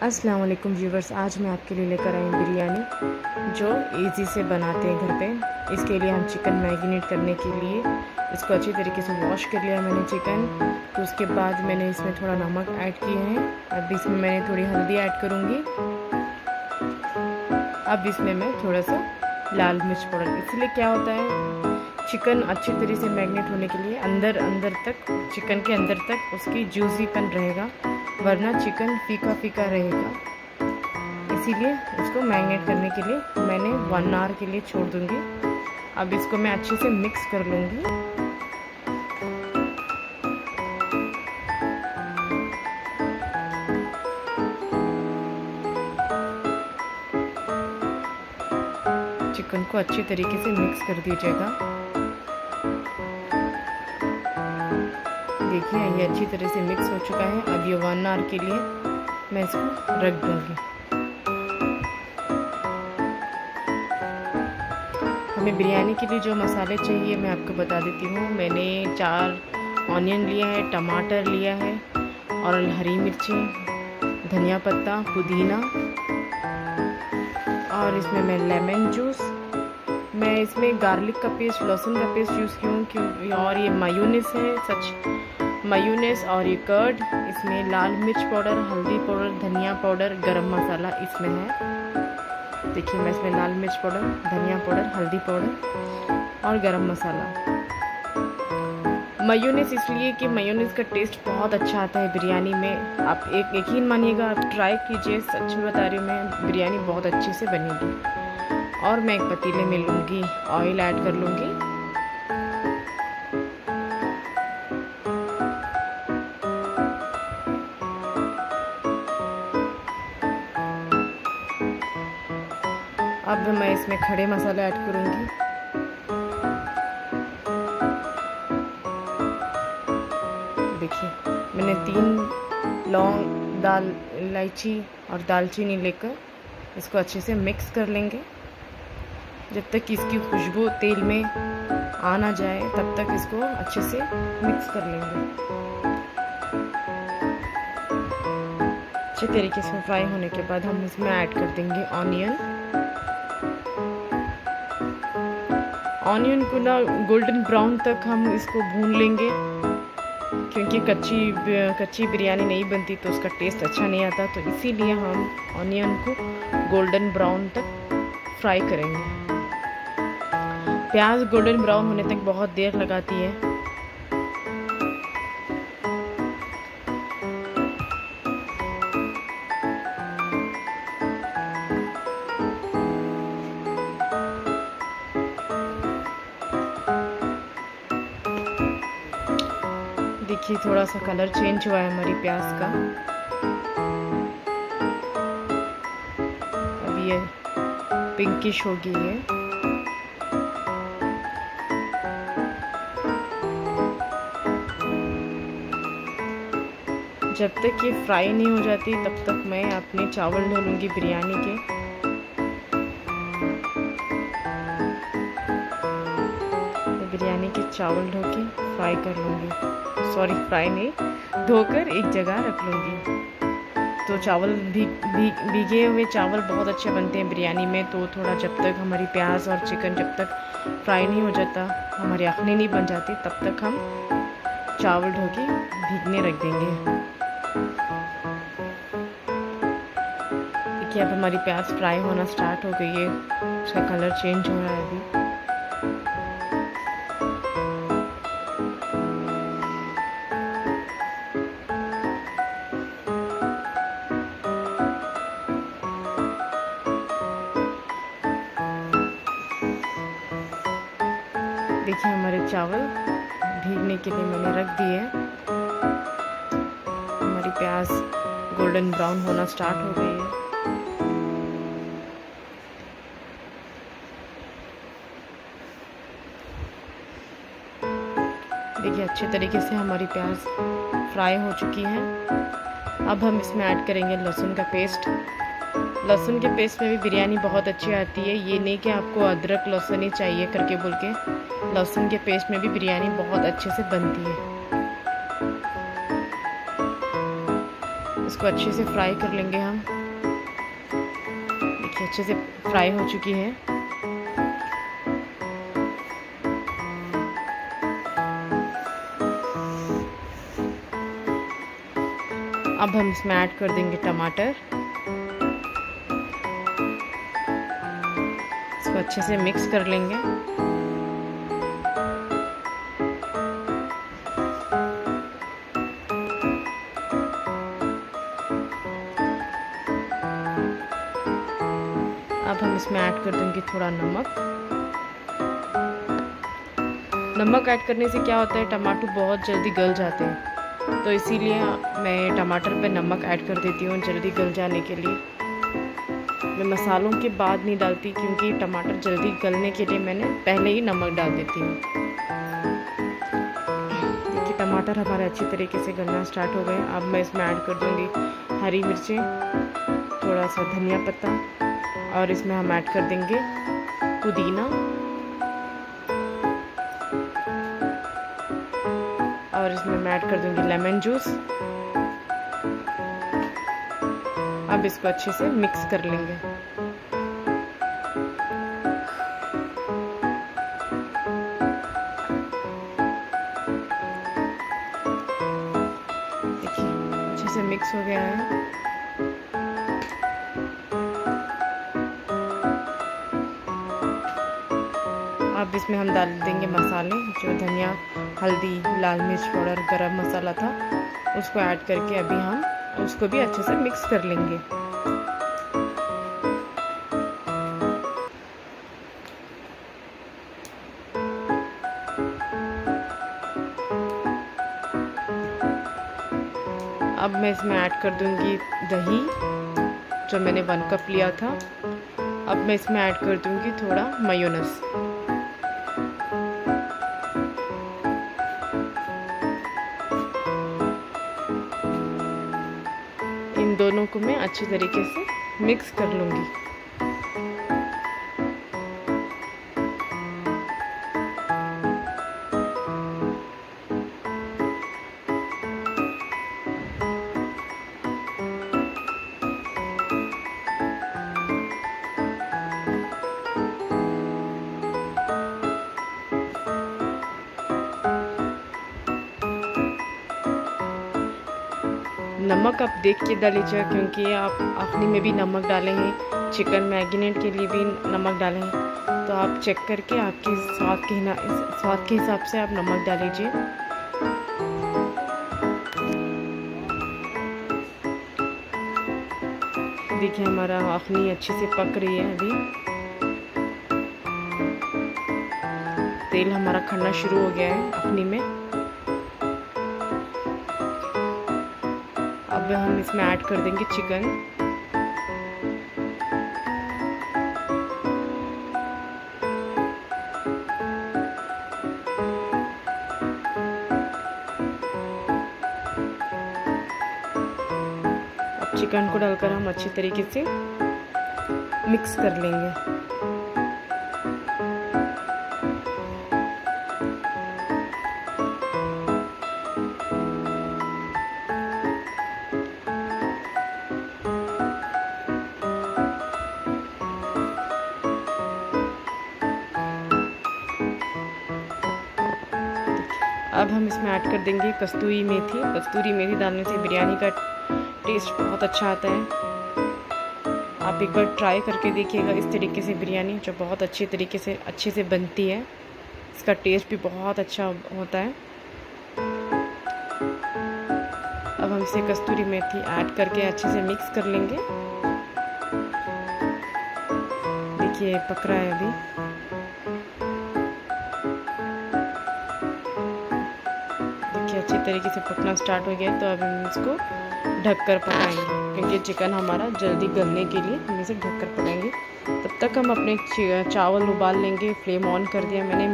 अस्सलाम वालेकुम व्यूवर्स, आज मैं आपके लिए लेकर आई बिरयानी जो इजी से बनाते हैं घर पे। इसके लिए हम चिकन मैरिनेट करने के लिए इसको अच्छी तरीके से वॉश कर लिया मैंने चिकन। तो उसके बाद मैंने इसमें थोड़ा नमक ऐड किए हैं। अब इसमें मैंने थोड़ी हल्दी ऐड करूँगी। अब इसमें मैं थोड़ा सा लाल मिर्च पाउडर, इसलिए क्या होता है चिकन अच्छी तरीके से मैरिनेट होने के लिए अंदर तक, चिकन के अंदर तक उसकी जूसीपन रहेगा, वरना चिकन फीका फीका रहेगा। इसीलिए इसको मैरिनेट करने के लिए मैंने 1 आवर के लिए छोड़ दूंगी। अब इसको मैं अच्छे से मिक्स कर लूँगी। चिकन को अच्छी तरीके से मिक्स कर दीजिएगा। देखिए ये अच्छी तरह से मिक्स हो चुका है। अब ये 1 आवर के लिए मैं इसको रख दूँगी। हमें बिरयानी के लिए जो मसाले चाहिए मैं आपको बता देती हूँ। मैंने 4 ऑनियन लिया है, टमाटर लिया है और हरी मिर्ची, धनिया पत्ता, पुदीना, और इसमें मैं लेमन जूस, मैं इसमें गार्लिक का पेस्ट, लहसुन का पेस्ट यूज़ क्यों, और ये मायोनेस है, मायोनेस और ये कर्ड, इसमें लाल मिर्च पाउडर, हल्दी पाउडर, धनिया पाउडर, गरम मसाला इसमें है। देखिए मैं इसमें लाल मिर्च पाउडर, धनिया पाउडर, हल्दी पाउडर और गरम मसाला। मायोनेस इसलिए कि मायोनेस का टेस्ट बहुत अच्छा आता है बिरयानी में। आप यकीन मानिएगा, आप ट्राई कीजिए, सच में बता रही हूँ मैं, बिरयानी बहुत अच्छे से बनेगी। और मैं एक पतीले में लूँगी, ऑयल ऐड कर लूँगी। अब मैं इसमें खड़े मसाले ऐड करूँगी। देखिए मैंने 3 लौंग, दाल इलायची और दालचीनी लेकर इसको अच्छे से मिक्स कर लेंगे। जब तक इसकी खुशबू तेल में आ ना जाए तब तक इसको अच्छे से मिक्स कर लेंगे। अच्छे तरीके से फ्राई होने के बाद हम इसमें ऐड कर देंगे ऑनियन को ना गोल्डन ब्राउन तक हम इसको भून लेंगे, क्योंकि कच्ची बिरयानी नहीं बनती तो उसका टेस्ट अच्छा नहीं आता। तो इसीलिए हम ऑनियन को गोल्डन ब्राउन तक फ्राई करेंगे। प्याज गोल्डन ब्राउन होने तक बहुत देर लगाती है। देखिए थोड़ा सा कलर चेंज हुआ है हमारी प्याज का। अब ये पिंकिश हो गई है। जब तक ये फ्राई नहीं हो जाती तब तक मैं अपने चावल धो लूँगी बिरयानी के। तो बिरयानी के चावल धो के फ्राई कर लूँगी, सॉरी फ्राई नहीं, धोकर एक जगह रख लूँगी। तो चावल भीगे हुए चावल बहुत अच्छे बनते हैं बिरयानी में। तो थोड़ा जब तक हमारी प्याज और चिकन जब तक फ्राई नहीं हो जाता, हमारी अखनी नहीं बन जाती, तब तक हम चावल धो के भीगने रख देंगे। देखिए अब हमारी प्याज फ्राई होना स्टार्ट हो गई है, उसका कलर चेंज हो रहा है अभी। देखिए हमारे चावल भीगने के लिए मैंने रख दिए। हमारी प्याज गोल्डन ब्राउन होना स्टार्ट हो गई है। देखिए अच्छे तरीके से हमारी प्याज फ्राई हो चुकी है। अब हम इसमें ऐड करेंगे लहसुन का पेस्ट। लहसुन के पेस्ट में भी बिरयानी बहुत अच्छी आती है। ये नहीं कि आपको अदरक लहसुन ही चाहिए करके बोल के, लहसुन के पेस्ट में भी बिरयानी बहुत अच्छे से बनती है। इसको अच्छे से फ्राई कर लेंगे हम। देखिए अच्छे से फ्राई हो चुकी है। अब हम इसमें ऐड कर देंगे टमाटर। इसको अच्छे से मिक्स कर लेंगे। अब हम इसमें ऐड कर देंगे थोड़ा नमक। नमक ऐड करने से क्या होता है, टमाटर बहुत जल्दी गल जाते हैं, तो इसीलिए मैं टमाटर पे नमक ऐड कर देती हूँ जल्दी गल जाने के लिए। मैं मसालों के बाद नहीं डालती क्योंकि टमाटर जल्दी गलने के लिए मैंने पहले ही नमक डाल देती हूँ। देखिए टमाटर हमारे अच्छी तरीके से गलना स्टार्ट हो गए। अब मैं इसमें ऐड कर दूँगी हरी मिर्चें, थोड़ा सा धनिया पत्ता, और इसमें हम ऐड कर देंगे पुदीना, और इसमें मैं ऐड कर दूंगी लेमन जूस। अब इसको अच्छे से मिक्स कर लेंगे। देखिए अच्छे से मिक्स हो गया है। अब इसमें हम डाल देंगे मसाले, जो धनिया, हल्दी, लाल मिर्च पाउडर, गरम मसाला था, उसको ऐड करके अभी हम उसको भी अच्छे से मिक्स कर लेंगे। अब मैं इसमें ऐड कर दूंगी दही, जो मैंने 1 कप लिया था। अब मैं इसमें ऐड कर दूंगी थोड़ा मेयोनेज़। इन दोनों को मैं अच्छी तरीके से मिक्स कर लूँगी। नमक आप देख के डालीजिए, क्योंकि आप आखिरी में भी नमक डाले हैं, चिकन मैरिनेट के लिए भी नमक डाले हैं, तो आप चेक करके आपके स्वाद के हिसाब से आप नमक डालीजिए। देखिए हमारा आखनी अच्छे से पक रही है। अभी तेल हमारा खड़ना शुरू हो गया है आखनी में। अब हम इसमें ऐड कर देंगे चिकन। अब चिकन को डालकर हम अच्छी तरीके से मिक्स कर लेंगे। अब हम इसमें ऐड कर देंगे कस्तूरी मेथी। कस्तूरी मेथी डालने से बिरयानी का टेस्ट बहुत अच्छा आता है। आप एक बार ट्राई करके देखिएगा इस तरीके से बिरयानी, जो बहुत अच्छे से बनती है। इसका टेस्ट भी बहुत अच्छा होता है। अब हम इसे कस्तूरी मेथी ऐड करके अच्छे से मिक्स कर लेंगे। देखिए पक रहा है अभी। अच्छी तरीके से पकना स्टार्ट हो गया, तो अब हम इसको ढककर पकाएंगे, क्योंकि चिकन हमारा जल्दी गलने के लिए हम इसे ढककर पकाएंगे। तब तक हम अपने चावल उबाल लेंगे। फ्लेम ऑन कर दिया मैंने,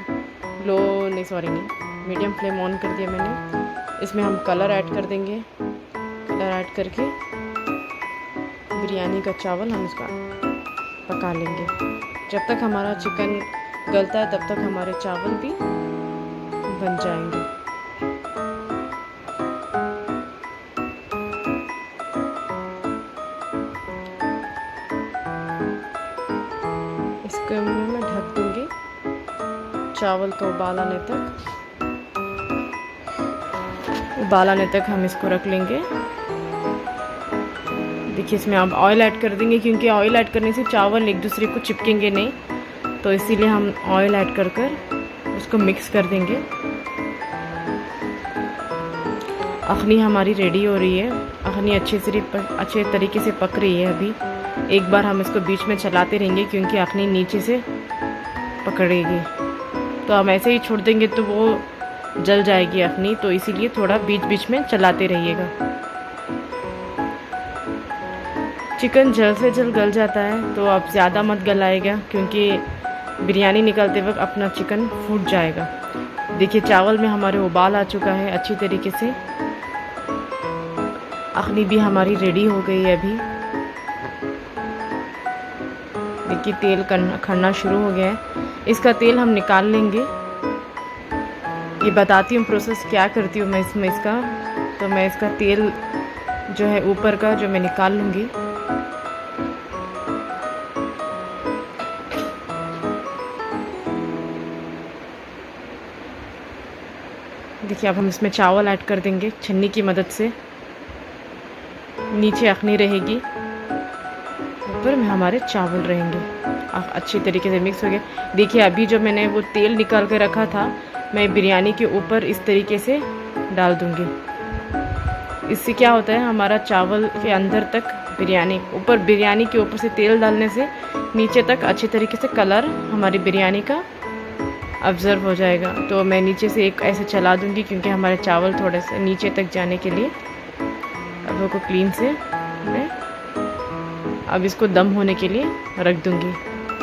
मीडियम फ्लेम ऑन कर दिया मैंने। इसमें हम कलर ऐड कर देंगे। कलर ऐड करके बिरयानी का चावल हम इसका पका लेंगे। जब तक हमारा चिकन गलता है तब तक हमारे चावल भी बन जाएंगे। कुकर में मैं ढक दूँगी चावल को उबाल आने तक हम इसको रख लेंगे। देखिए इसमें आप ऑयल ऐड कर देंगे, क्योंकि ऑयल ऐड करने से चावल एक दूसरे को चिपकेंगे नहीं, तो इसीलिए हम ऑयल ऐड कर उसको मिक्स कर देंगे। अखनी हमारी रेडी हो रही है। अखनी अच्छे तरीके से पक रही है। अभी एक बार हम इसको बीच में चलाते रहेंगे, क्योंकि अखनी नीचे से पकड़ेगी, तो हम ऐसे ही छोड़ देंगे तो वो जल जाएगी अखनी, तो इसीलिए थोड़ा बीच बीच में चलाते रहिएगा। चिकन जल्द से जल्द गल जाता है, तो आप ज़्यादा मत गलाएगा, क्योंकि बिरयानी निकालते वक्त अपना चिकन फूट जाएगा। देखिए चावल में हमारे उबाल आ चुका है अच्छी तरीके से। अखनी भी हमारी रेडी हो गई है। अभी देखिए तेल खड़ना शुरू हो गया है। इसका तेल हम निकाल लेंगे। ये बताती हूँ प्रोसेस क्या करती हूँ मैं इसमें इसका। तो मैं इसका तेल जो है ऊपर का जो मैं निकाल लूँगी। देखिए अब हम इसमें चावल ऐड कर देंगे छन्नी की मदद से। नीचे अखनी रहेगी, ऊपर में हमारे चावल रहेंगे। अच्छी तरीके से मिक्स हो गया। देखिए अभी जो मैंने वो तेल निकाल के रखा था, मैं बिरयानी के ऊपर इस तरीके से डाल दूंगी। इससे क्या होता है, हमारा चावल के अंदर तक बिरयानी के ऊपर से तेल डालने से नीचे तक अच्छे तरीके से कलर हमारी बिरयानी का ऑब्ज़र्व हो जाएगा। तो मैं नीचे से एक ऐसे चला दूंगी, क्योंकि हमारे चावल थोड़े से नीचे तक जाने के लिए। अब को क्लीन से मैं अब इसको दम होने के लिए रख दूंगी।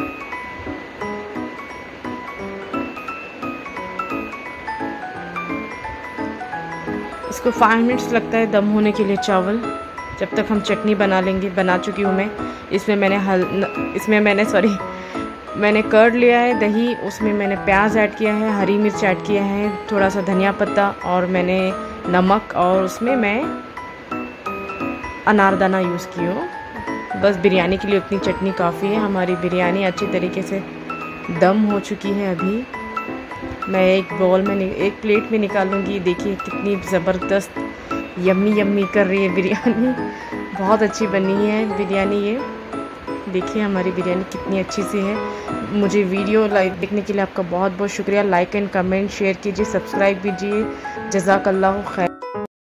इसको 5 मिनट्स लगता है दम होने के लिए चावल। जब तक हम चटनी बना चुकी हूँ मैं। मैंने कर्ड लिया है, दही, उसमें मैंने प्याज ऐड किया है, हरी मिर्च ऐड किया है, थोड़ा सा धनिया पत्ता, और मैंने नमक, और उसमें मैं अनारदाना यूज़ की हूँ। बस बिरयानी के लिए उतनी चटनी काफ़ी है। हमारी बिरयानी अच्छी तरीके से दम हो चुकी है। अभी मैं एक प्लेट में निकालूंगी। देखिए कितनी ज़बरदस्त यम्मी कर रही है बिरयानी। बहुत अच्छी बनी है बिरयानी ये। देखिए हमारी बिरयानी कितनी अच्छी सी है। मुझे वीडियो देखने के लिए आपका बहुत बहुत शुक्रिया। लाइक एंड कमेंट शेयर कीजिए, सब्सक्राइब कीजिए। जज़ाकल्लाहु खैर।